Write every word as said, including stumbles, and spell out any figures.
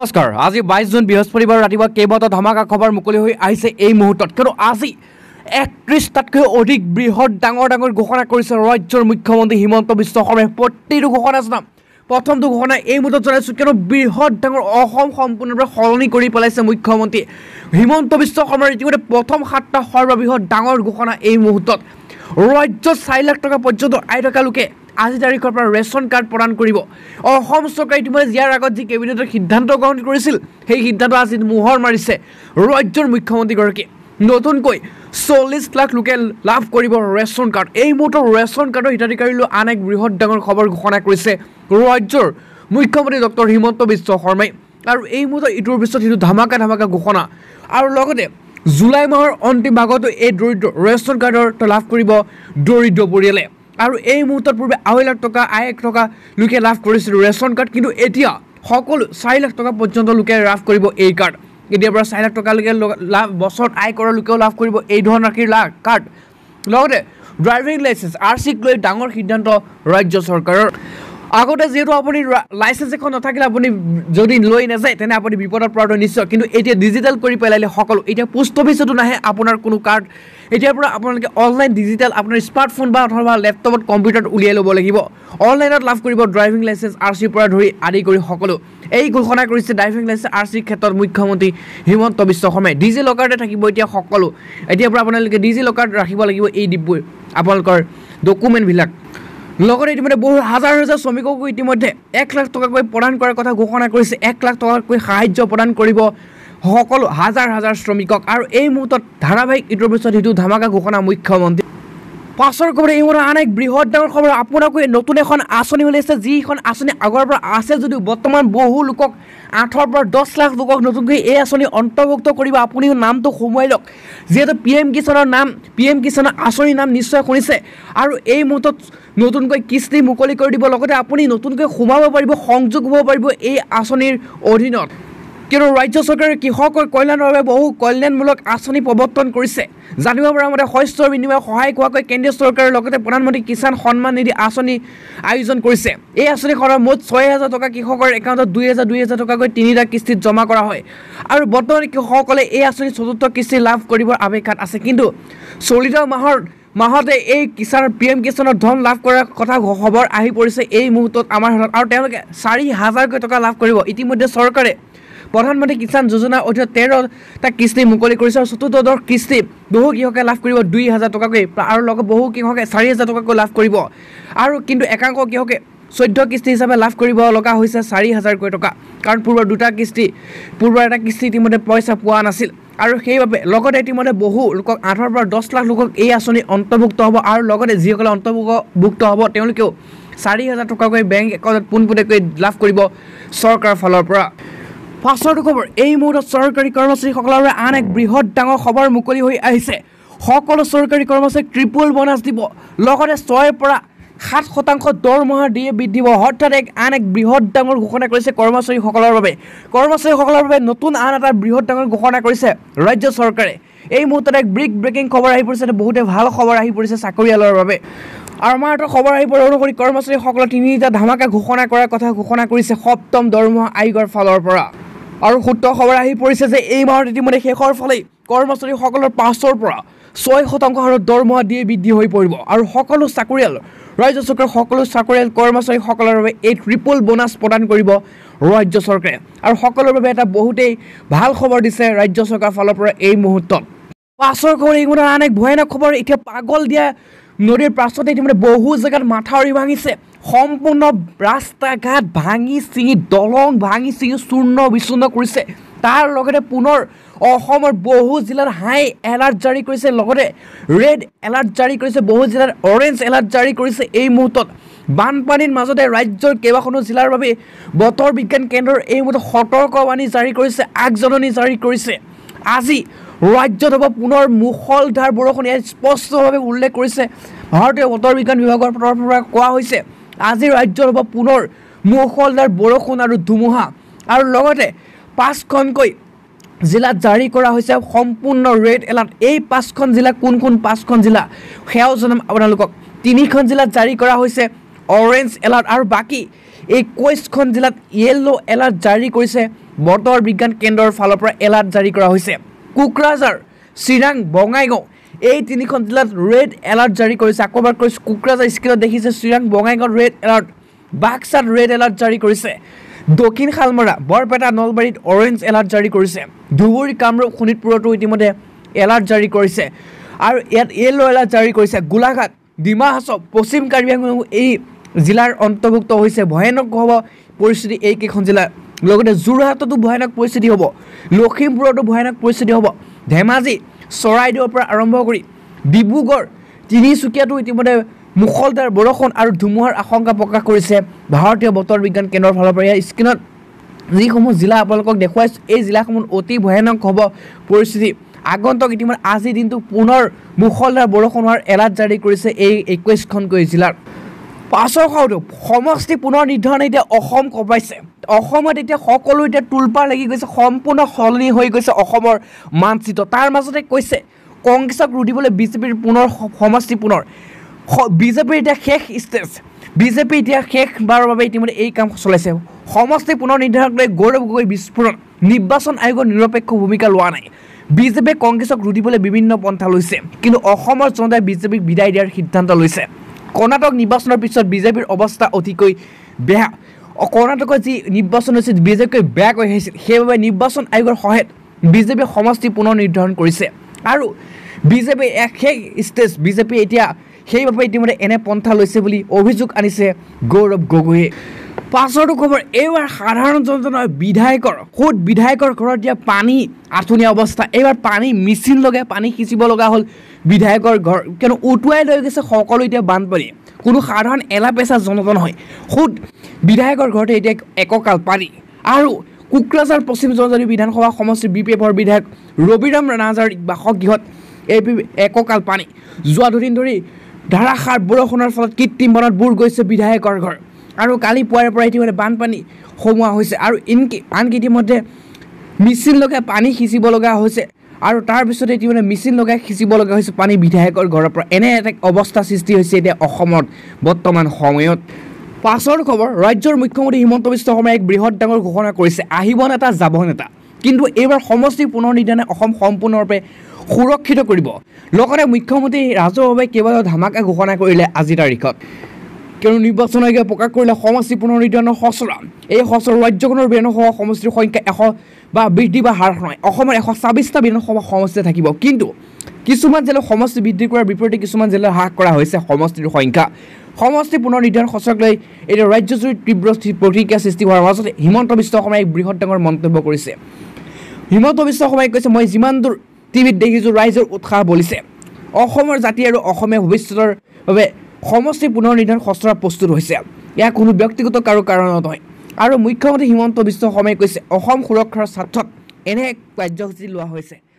নমস্কাৰ আজি বাইছ জুন বৃহস্পতিবাৰ ৰাতিপুৱা কেইবাটাও ধামাকা খবৰ মুকলি হৈ আহিছে এই মুহূৰ্তত কিন্তু আজি একত্ৰিশটাতকৈ অধিক বৃহৎ ডাঙৰ ডাঙৰ ঘোষণা কৰিছে ৰাজ্যৰ মুখ্যমন্ত্ৰী হিমন্ত বিশ্ব শৰ্মাই প্ৰতিটো ঘোষণা জনাম প্ৰথমটো ঘোষণা এই মুহূৰ্তত জনাইছোঁ কিন্তু বৃহৎ ডাঙৰ অসম সম্পূৰ্ণৰূপে সলনি কৰি পেলাইছে মুখ্যমন্ত্ৰী হিমন্ত বিশ্ব শৰ্মাৰ ইতিমধ্যে প্ৰথম সাতটা সৰ্ববৃহৎ ডাঙৰ ঘোষণা এই মুহূৰ্তত ৰাজ্যত চাৰি লাখ টকা পৰ্যন্ত আই থকা লোকে আজি তাৰিখৰ পৰা ৰেচন কাৰ্ড প্ৰদান কৰিব অসম চৰকাৰে ইতিমধ্যে ইয়াৰ আগত যি কেবিনেটৰ সিদ্ধান্ত গ্ৰহণ কৰিছিল সেই সিদ্ধান্ত আজি মোহৰ মাৰিছে ৰাজ্যৰ মুখ্যমন্ত্ৰীগৰাকী নতুনকৈ চল্লিছ লাখ লোকে লাভ কৰিব ৰেচন কাৰ্ড এই মুহূৰ্তত ৰেচন কাৰ্ডৰ হিতাধিকাৰীলৈ আন এক বৃহৎ ডাঙৰ খবৰ ঘোষণা কৰিছে ৰাজ্যৰ মুখ্যমন্ত্ৰী ডক্টৰ হিমন্ত বিশ্ব শৰ্মাই আৰু এই মুহূৰ্তত ইটোৰ পিছত সিটো ধামাকা ধামাকা ঘোষণা আৰু লগতে জুলাই মাহৰ অন্তিম ভাগতো এই দৰিদ্ৰ ৰেচন কাৰ্ডৰ লাভ কৰিব দৰিদ্ৰ পৰিয়ালে আৰু এই মুহূৰ্তত পূৰ্বে আঢ়ৈ লাখ টকা আই এক টকা লোকে লাভ কৰিছিল ৰেচন কাৰ্ড কিন্তু এতিয়া সকলো চাৰি লাখ টকা পৰ্যন্ত লোকে লাভ কৰিব এই কাৰ্ড এতিয়াৰ পৰা চাৰি লাখ টকালৈকে লাভ বছৰত আয় কৰা লোকেও লাভ কৰিব এই ধনৰাশিৰ লাভ কাৰ্ড লগতে ড্ৰাইভিং লাইচেঞ্চ আৰ চিক লৈ ডাঙৰ সিদ্ধান্ত ৰাজ্য চৰকাৰৰ আগতে যেহেতু আপুনি লাইচেঞ্চ এখন নাথাকিলে আপুনি যদি লৈ নাযায় তেনে আপুনি বিপদত পৰাটো নিশ্চয় কিন্তু এতিয়া ডিজিটেল কৰি পেলাইলে সকলো এতিয়া পোষ্ট অফিচতো নাহে আপোনাৰ কোনো কাৰ্ড এতিয়াৰ পৰা আপোনালোকে অনলাইন ডিজিটেল আপোনাৰ স্মাৰ্টফোন বা অথবা লেপটপত কম্পিউটাৰত উলিয়াই ল'ব লাগিব অনলাইনত লাভ কৰিব ড্ৰাইভিং লাইচেঞ্চ আৰ চিৰ পৰা ধৰি আদি কৰি সকলো এই ঘোষণা কৰিছে ড্ৰাইভিং লাইচেঞ্চ আৰ চিৰ ক্ষেত্ৰত মুখ্যমন্ত্ৰী হিমন্ত বিশ্ব শৰ্মাই ডিজি লকাৰতে থাকিব এতিয়া সকলো এতিয়াৰ পৰা আপোনালোকে ডিজি লকাৰত ৰাখিব লাগিব এই ডিব্বুৰ আপোনালোকৰ ডকুমেণ্টবিলাক লগতে ইতিমধ্যে বহু হাজাৰ হাজাৰ শ্ৰমিককো ইতিমধ্যে এক লাখ টকাকৈ প্ৰদান কৰাৰ কথা ঘোষণা কৰিছে এক লাখ টকাকৈ সাহায্য প্ৰদান কৰিব সকলো হাজাৰ হাজাৰ শ্ৰমিকক আৰু এই মুহূৰ্তত ধাৰাবাহিক ইটোৰ পিছত সিটো ধামাকা ঘোষণা মুখ্যমন্ত্ৰী পাছৰ খবৰ এই মুহূৰ্তত আন এক বৃহৎ ডাঙৰ খবৰ আপোনাকো নতুন এখন আঁচনি ওলাইছে যিখন আঁচনি আগৰ পৰা আছে যদিও বৰ্তমান বহু লোকক আঠৰ পৰা দহ লাখ লোকক নতুনকৈ এই আঁচনি অন্তৰ্ভুক্ত কৰিব আপুনিও নামটো সোমোৱাই লওক যিহেতু পি এম কিষাণৰ নাম পি এম কিষাণৰ আঁচনিৰ নাম নিশ্চয় শুনিছে আৰু এই মুহূৰ্তত নতুনকৈ কিস্তি মুকলি কৰি দিব লগতে আপুনি নতুনকৈ সোমাব পাৰিব সংযোগ হ'ব পাৰিব এই আঁচনিৰ অধীনত কিন্তু ৰাজ্য চৰকাৰে কৃষকৰ কল্যাণৰ বাবে বহু কল্যাণমূলক আঁচনি প্ৰৱৰ্তন কৰিছে জানিব পৰা মতে শস্যৰ বিনিময়ত সহায় হোৱাকৈ কেন্দ্ৰীয় চৰকাৰে লগতে প্ৰধানমন্ত্ৰী কিষাণ সন্মান নিধি আঁচনি আয়োজন কৰিছে এই আঁচনিখনৰ মুঠ ছয় হাজাৰ টকা কৃষকৰ একাউণ্টত দুই হাজাৰ দুই হাজাৰ টকাকৈ তিনিটা কিস্তিত জমা কৰা হয় আৰু বৰ্তমান কৃষকসকলে এই আঁচনিৰ চতুৰ্থ কিস্তি লাভ কৰিবৰ আৱেশাত আছে কিন্তু চলিত মাহৰ মাহতে এই কিষাণ পি এম কিষাণৰ ধন লাভ কৰাৰ কথা খবৰ আহি পৰিছে এই মুহূৰ্তত আমাৰ হাতত আৰু তেওঁলোকে চাৰি হাজাৰকৈ টকা লাভ কৰিব ইতিমধ্যে চৰকাৰে প্ৰধানমন্ত্ৰী কিষাণ যোজনাৰ অধীনত তেৰটা কিস্তি মুকলি কৰিছে আৰু চতুৰ্থ কিস্তি বহু কৃষকে লাভ কৰিব দুই হাজাৰ টকাকৈ আৰু লগত বহু কৃষকে চাৰি হাজাৰ টকাকৈ লাভ কৰিব আৰু কিন্তু একাংশ কৃষকে চৈধ্য কিস্তি হিচাপে লাভ কৰিব লগা হৈছে চাৰি হাজাৰকৈ টকা কাৰণ পূৰ্বৰ দুটা কিস্তি পূৰ্বৰ এটা কিস্তি ইতিমধ্যে পইচা পোৱা নাছিল আৰু সেইবাবে লগতে ইতিমধ্যে বহু লোকক আঠৰ পৰা দহ লাখ লোকক এই আঁচনি অন্তৰ্ভুক্ত হ'ব আৰু লগতে যিসকলে অন্তৰ্ভুক্ত হ'ব তেওঁলোকেও চাৰি হাজাৰ টকাকৈ বেংক একাউণ্টত পোনপটীয়াকৈ লাভ কৰিব চৰকাৰৰ ফালৰ পৰা পাছৰটো খবৰ এই মুহূৰ্তত চৰকাৰী কৰ্মচাৰীসকলৰ বাবে আন এক বৃহৎ ডাঙৰ খবৰ মুকলি হৈ আহিছে সকলো চৰকাৰী কৰ্মচাৰীক ট্ৰিপল বনাছ দিব লগতে ছয়ৰ পৰা সাত শতাংশ দৰমহা দিয়ে বৃদ্ধি দিব অৰ্থাৎ এক আন এক বৃহৎ ডাঙৰ ঘোষণা কৰিছে কৰ্মচাৰীসকলৰ বাবে কৰ্মচাৰীসকলৰ বাবে নতুন আন এটা বৃহৎ ডাঙৰ ঘোষণা কৰিছে ৰাজ্য চৰকাৰে এই মুহূৰ্তত এক ব্ৰেক ব্ৰেকিং খবৰ আহি পৰিছে বহুতে ভাল খবৰ আহি পৰিছে চাকৰিয়ালৰ বাবে আৰু আমাৰ এটা খবৰ আহি পৰে অনুসৰি কৰ্মচাৰীসকলৰ তিনিটা ধামাকা ঘোষণা কৰাৰ কথা ঘোষণা কৰিছে সপ্তম দৰমহা আয়োগৰ ফালৰ পৰা আৰু সূত্ৰ খবৰ আহি পৰিছে যে এই মাহৰ ইতিমধ্যে শেষৰ ফালেই কৰ্মচাৰীসকলৰ পাঁচৰ পৰা ছয় শতাংশ হাৰত দৰমহা দিয়ে বৃদ্ধি হৈ পৰিব আৰু সকলো চাকৰিয়াল ৰাজ্য চৰকাৰে সকলো চাকৰিয়াল কৰ্মচাৰীসকলৰ বাবে এই ট্ৰিপল বোনাছ প্ৰদান কৰিব ৰাজ্য চৰকাৰে আৰু সকলোৰে বাবে এটা বহুতেই ভাল খবৰ দিছে ৰাজ্য চৰকাৰৰ ফালৰ পৰা এই মুহূৰ্তত পাছৰ খবৰ এই মুহূৰ্তত আন এক ভয়ানক খবৰ এতিয়া পাগল দিয়া নদীৰ পাছতে ইতিমধ্যে বহু জেগাত মাথাউৰি ভাঙিছে সম্পূৰ্ণ ৰাস্তা ঘাট ভাঙি চিঙি দলং ভাঙি চিঙি চূৰ্ণ বিচূৰ্ণ কৰিছে তাৰ লগতে পুনৰ অসমৰ বহু জিলাত হাই এলাৰ্ট জাৰি কৰিছে লগতে ৰেড এলাৰ্ট জাৰি কৰিছে বহু জিলাত অৰেঞ্জ এলাৰ্ট জাৰি কৰিছে এই মুহূৰ্তত বানপানীৰ মাজতে ৰাজ্যৰ কেইবাখনো জিলাৰ বাবে বতৰ বিজ্ঞান কেন্দ্ৰৰ এই মুহূৰ্তত সতৰ্কবাণী জাৰি কৰিছে আগজননী জাৰি কৰিছে আজি ৰাজ্যত হ'ব পুনৰ মুষলধাৰ বৰষুণ ইয়াত স্পষ্টভাৱে উল্লেখ কৰিছে ভাৰতীয় বতৰ বিজ্ঞান বিভাগৰ তৰফৰ পৰা কোৱা হৈছে আজি ৰাজ্যত হ'ব পুনৰ মুষলধাৰ বৰষুণ আৰু ধুমুহা আৰু লগতে পাঁচখনকৈ জিলাত জাৰি কৰা হৈছে সম্পূৰ্ণ ৰেড এলাৰ্ট এই পাঁচখন জিলা কোন কোন পাঁচখন জিলা সেয়াও জনাম আপোনালোকক তিনিখন জিলাত জাৰি কৰা হৈছে অৰেঞ্জ এলাৰ্ট আৰু বাকী একৈছখন জিলাত য়েল্লো এলাৰ্ট জাৰি কৰিছে বতৰ বিজ্ঞান কেন্দ্ৰৰ ফালৰ পৰা এলাৰ্ট জাৰি কৰা হৈছে কোকৰাঝাৰ চিৰাং বঙাইগাঁও এই তিনিখন জিলাত ৰেড এলাৰ্ট জাৰি কৰিছে আকৌ এবাৰ কৈছোঁ কোকৰাঝাৰ স্ক্ৰীনত দেখিছে চিৰাং বঙাইগাঁৱত ৰেড এলাৰ্ট বাক্সাত ৰেড এলাৰ্ট জাৰি কৰিছে দক্ষিণ শালমৰা বৰপেটা নলবাৰীত অৰেঞ্জ এলাৰ্ট জাৰি কৰিছে ধুবুৰী কামৰূপ শোণিতপুৰতো ইতিমধ্যে এলাৰ্ট জাৰি কৰিছে আৰু ইয়াত য়েলো এলাৰ্ট জাৰি কৰিছে গোলাঘাট ডিমা হাছাও পশ্চিম কাৰ্বি আংলং এই জিলাৰ অন্তৰ্ভুক্ত হৈছে ভয়ানক হ'ব পৰিস্থিতি এইকেইখন জিলাৰ লগতে যোৰহাটতো ভয়ানক পৰিস্থিতি হ'ব লখিমপুৰতো ভয়ানক পৰিস্থিতি হ'ব ধেমাজি চৰাইদেউৰ পৰা আৰম্ভ কৰি ডিব্ৰুগড় তিনিচুকীয়াতো ইতিমধ্যে মুখলধাৰ বৰষুণ আৰু ধুমুহাৰ আশংকা প্ৰকাশ কৰিছে ভাৰতীয় বতৰ বিজ্ঞান কেন্দ্ৰৰ ফালৰ পৰা ইয়াৰ স্ক্ৰীনত যিসমূহ জিলা আপোনালোকক দেখুৱাইছোঁ এই জিলাসমূহ অতি ভয়ানক হ'ব পৰিস্থিতি আগন্তুক ইতিমধ্যে আজিৰ দিনটো পুনৰ মুখলধাৰ বৰষুণ হোৱাৰ এলাৰ্ট জাৰি কৰিছে এই একৈছখনকৈ জিলাৰ পাছৰ খাওঁতো সমষ্টি পুনৰ নিৰ্ধাৰণ এতিয়া অসম কঁপাইছে অসমত এতিয়া সকলো এতিয়া তোলপাৰ লাগি গৈছে সম্পূৰ্ণ সলনি হৈ গৈছে অসমৰ মানচিত্ৰ তাৰ মাজতে কৈছে কংগ্ৰেছক ৰুধিবলৈ বিজেপিৰ পুনৰ সমষ্টি পুনৰ বিজেপিৰ এতিয়া শেষ ষ্টেজ বিজেপি এতিয়া শেষবাৰৰ বাবে ইতিমধ্যে এই কাম চলাইছে সমষ্টি পুনৰ নিৰ্ধাৰণ কৰি গৌৰৱ গগৈ বিস্ফোৰণ নিৰ্বাচন আয়োগৰ নিৰপেক্ষ ভূমিকা লোৱা নাই বিজেপিয়ে কংগ্ৰেছক ৰুধিবলৈ বিভিন্ন পন্থা লৈছে কিন্তু অসমৰ জনতাই বিজেপিক বিদায় দিয়াৰ সিদ্ধান্ত লৈছে কৰ্ণাটক নিৰ্বাচনৰ পিছত বিজেপিৰ অৱস্থা অতিকৈ বেয়া কৰ্ণাটকত যি নিৰ্বাচন হৈছিল বিজেপিকৈ বেয়াকৈ আহিছিল সেইবাবে নিৰ্বাচন আয়োগৰ সহায়ত বিজেপিয়ে সমষ্টি পুনৰ নিৰ্ধাৰণ কৰিছে আৰু বিজেপি এক শেষ ষ্টেজ বিজেপি এতিয়া সেইবাবে ইতিমধ্যে এনে পন্থা লৈছে বুলি অভিযোগ আনিছে গৌৰৱ গগৈয়ে পাছৰটো খবৰ এইবাৰ সাধাৰণ জনজনৰ বিধায়কৰ খুদ বিধায়কৰ ঘৰত এতিয়া পানী আঁঠুনীয়া অৱস্থা এইবাৰ পানী মেচিন লগাই পানী সিঁচিব লগা হ'ল বিধায়কৰ ঘৰ কিয়নো উটুৱাই লৈ গৈছে সকলো এতিয়া বানপানী কোনো সাধাৰণ এলাপেচা জনতা নহয় খুদ বিধায়কৰ ঘৰতে এতিয়া এককাল পানী আৰু কোকৰাঝাৰ পশ্চিম জনজাতি বিধানসভা সমষ্টিৰ বি পি এফৰ বিধায়ক ৰবিৰাম ৰানাজাৰ বাসগৃহত এই এককাল পানী যোৱা দুদিন ধৰি ধাৰাসাৰ বৰষুণৰ ফলত কৃত্ৰিম বনত বুৰ গৈছে বিধায়কৰ ঘৰ আৰু কালি পুৱাৰে পৰা ইতিমধ্যে বানপানী সোমোৱা হৈছে আৰু ইনকি আনকি ইতিমধ্যে মেচিন লগাই পানী সিঁচিব লগা হৈছে আৰু তাৰপিছতে ইতিমধ্যে মেচিন লগাই সিঁচিব লগা হৈছে পানী বিধায়কৰ ঘৰৰ পৰা এনে এটা অৱস্থা সৃষ্টি হৈছে এতিয়া অসমত বৰ্তমান সময়ত পাছৰ খবৰ ৰাজ্যৰ মুখ্যমন্ত্ৰী হিমন্ত বিশ্ব শৰ্মাই এক বৃহৎ ডাঙৰ ঘোষণা কৰিছে আহিব নেতা যাব নেতা কিন্তু এইবাৰ সমষ্টি পুনৰ নিৰ্ধাৰণে অসম সম্পূৰ্ণৰূপে সুৰক্ষিত কৰিব লগতে মুখ্যমন্ত্ৰী ৰাজহুৱাভাৱে কেইবাটাও ধামাকা ঘোষণা কৰিলে আজিৰ তাৰিখত কিয়নো নিৰ্বাচন আয়োগে প্ৰকাশ কৰিলে সমষ্টি পুনৰ নিৰ্ধাৰণৰ খচৰা এই খচৰা ৰাজ্যখনৰ বিধানসভা সমষ্টিৰ সংখ্যা এশ বা বৃদ্ধি বা হ্ৰাস নহয় অসমৰ এশ ছাব্বিছটা বিধানসভা সমষ্টি থাকিব কিন্তু কিছুমান জিলাৰ সমষ্টি বৃদ্ধি কৰাৰ বিপৰীতে কিছুমান জিলাৰ হ্ৰাস কৰা হৈছে সমষ্টিৰ সংখ্যা সমষ্টি পুনৰ নিৰ্ধাৰণ খচৰাক লৈ এতিয়া ৰাজ্যজুৰি তীব্ৰ প্ৰতিক্ৰিয়া সৃষ্টি হোৱাৰ মাজতে হিমন্ত বিশ্ব শৰ্মাই এক বৃহৎ ডাঙৰ মন্তব্য কৰিছে হিমন্ত বিশ্ব শৰ্মাই কৈছে মই যিমান দূৰ টিভিত দেখিছোঁ ৰাইজৰ উৎসাহ বলিছে অসমৰ জাতি আৰু অসমীয়া ভৱিষ্যতৰ বাবে সমষ্টি পুনৰ নিৰ্ধাৰণ খচৰা প্ৰস্তুত হৈছে ইয়াৰ কোনো ব্যক্তিগত কাৰো কাৰণত নহয় আৰু মুখ্যমন্ত্ৰী হিমন্ত বিশ্ব শৰ্মাই কৈছে অসম সুৰক্ষাৰ স্বাৰ্থত এনে এক কাৰ্যসূচী লোৱা হৈছে